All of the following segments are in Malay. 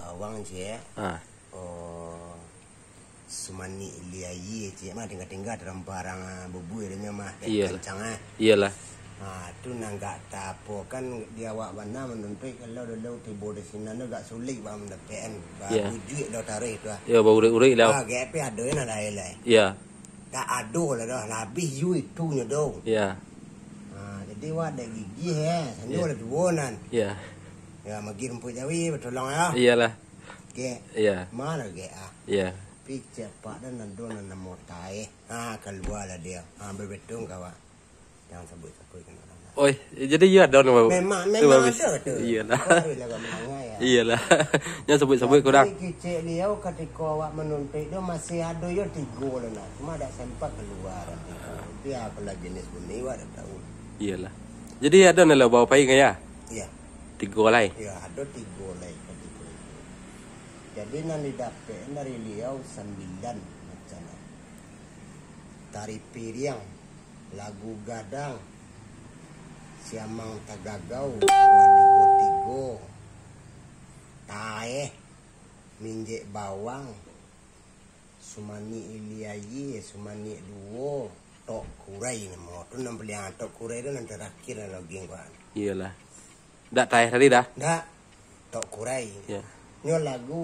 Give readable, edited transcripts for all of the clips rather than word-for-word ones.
bawang je. Oh sumani liai je mah tinggal-tinggal dalam barang bubui dia mah kencang Iyalah. Tu nanggak tapo kan dia awak mana menuntut kalau dulu tibo di sini agak sulit bang mendapatkan baru duit lo tarik tu. Ya bau urik lah. Gap ada yang ada lah. Ya. Tak ada lah dah habis duit tu nya dong. Ya. Jadi awak ada gigi sandu ada duonan. Ya. Ya magi rumput jawi bertolong ya. Iyalah. Ge. Ya. Mana ge Ya. Picture pak dan nando nan motai. Keluar lah dia. Bebetung kawan. Jangan sebut-sebut kan orang. Oi, jadi ya ada nama. Memang ada tu. Iyalah. Ya. Iyalah. Jangan sebut-sebut kurang. Kecil dia ketika awak menuntut dia masih ada yo 3 lah nak. Cuma ada sempat keluar nanti. Dia apa lagi jenis bunyi awak dah tahu. Iyalah. Jadi ada nak bawa pai ya? Iya. 3 lai. Ya, ada 3 lai ketika. Jadi nanti dapat dari Liau 9 macam mana. Tari Piriang, lagu Gadang, Siamang Tagagau, Wadigo-tigo, Tae, Minjek Bawang, Sumani Iliayi, Sumani Duo, Tok Kurai nama. Tu nama yang Tok Kurai tu nanti terakhir lagi kan. Iyalah. Dak tae tadi dah. Dak Tok Kurai. Ya. Nyo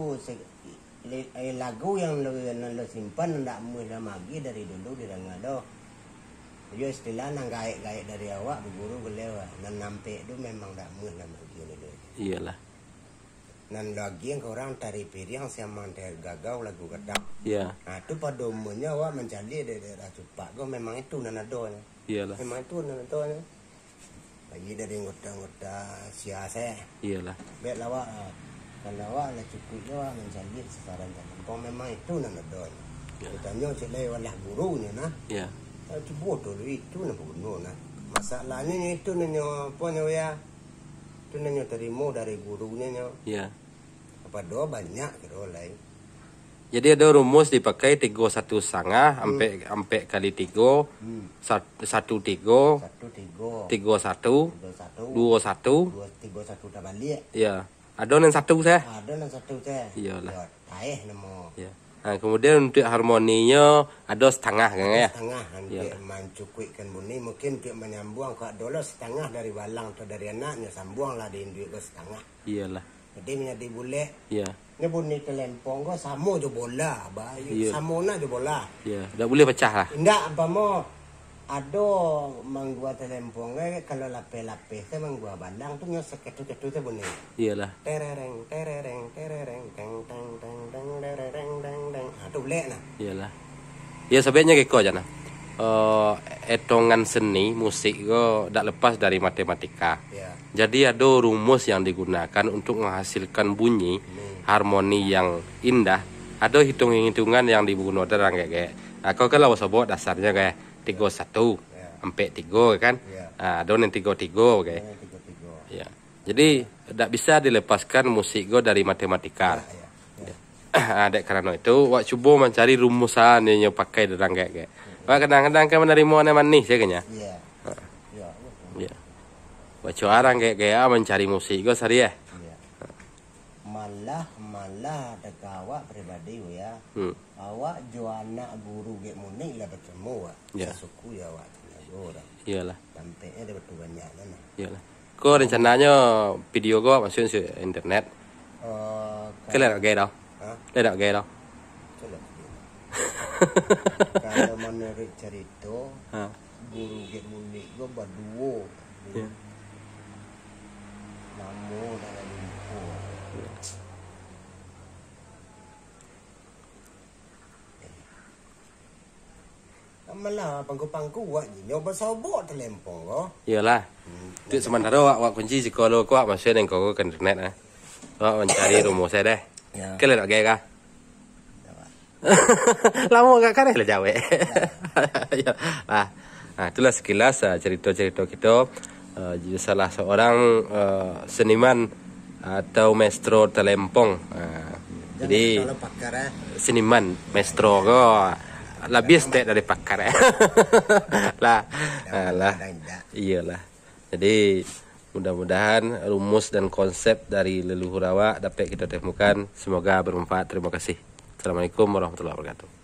lagu yang lo simpan ndak mulai lagi dari dulu di Rangado. Yo istilah nang gaek-gaek dari awak guru beliau nan nampe itu memang ndak mulai lagi dulu. Iyalah. Nan lagi yang orang tari Piriang sama gagau lagu Gadang. Iya. Itu pada umumnya awak mencari dari daerah Cupak. Go memang itu nan adonya. Iyalah. Memang itu nan adonya. Lagi dari ngota-ngota siasa. Iyalah. Bet lawak kalau awak lah cukup awak mencari sekarang kan. Memang itu nan adonya. Tanya cik leh walah gurunya nah. Iya. Itu bodoh itu nak guna nah. Masalahnya itu nanya apa ya? Itu nanya terima dari gurunya nya. Iya. Apa doa banyak kira lain. Jadi ada rumus dipakai 3 1 setengah sampai kali 3 1 3 1 3 3 1 2 1 3 1 dah balik. Ya. Ada yang 1 saya. Ada yang 1 saya. Iyalah. Taeh nama. Ya. Nah, kemudian untuk harmoninya ada setengah kan ya? Setengah nanti mencukupkan bunyi mungkin untuk menyambung kalau dulu setengah dari balang atau dari anaknya sambunglah di induk ke setengah. Iyalah. Jadi menjadi boleh. Iya. Ini bunyi telempong kok samo je bola, bayu samona je bola. Iya, tak boleh pecah lah. Ndak apa mau ada menggua telempong kalau lape-lape saya menggua balang tu nyos ketu-ketu saya bunyi. Iyalah. Terereng terereng terereng teng teng teng teng terereng teng teng. Tu boleh nah. Iyalah. Ya sebenarnya keko aja nah. Etongan seni musik go tak lepas dari matematika. Ya. Jadi ada rumus yang digunakan untuk menghasilkan bunyi harmoni yang indah. Ada hitung-hitungan yang digunakan orang kayak. Aku kalau sebut dasarnya kayak 3 1 sampai 3 kan. Ada yang 3 3 kayak. Ya. Jadi tidak bisa dilepaskan musik go dari matematika. Ada karena itu wak coba mencari rumusan yang pakai orang kayak. Wak kadang-kadang kan menerima manis ya kayaknya. Iya. Ya. Baca orang kayak mencari musik go sari ya. Malah dekat awak pribadi ya. Awak jo anak guru ge munik lah bertemu suku ya awak orang. Iyalah. Tampaknya ada betul banyak kan. Iyalah. Kok rencananya video gua masukin ke internet? Kalian gay dah. Tidak gay dah. Kalau menurut cerita guru ge munik go berduo. Namo dalam info. Malah pangku-pangku wak ni nyoba sobok telempong ko. Iyalah. Itu sementara wak kunci psikolog ko masuk yang kau ke internet Wak mencari rumus saya deh. Kalian tak gay kah? Lama gak kareh lah jawe. Nah, itulah sekilas cerita-cerita kita. Salah seorang seniman atau maestro telempong. Jadi seniman maestro ko lebih step dari pakar lah. Iyalah. Jadi Mudah-mudahan rumus dan konsep dari leluhur awak dapat kita temukan. Semoga bermanfaat. Terima kasih. Assalamualaikum warahmatullahi wabarakatuh.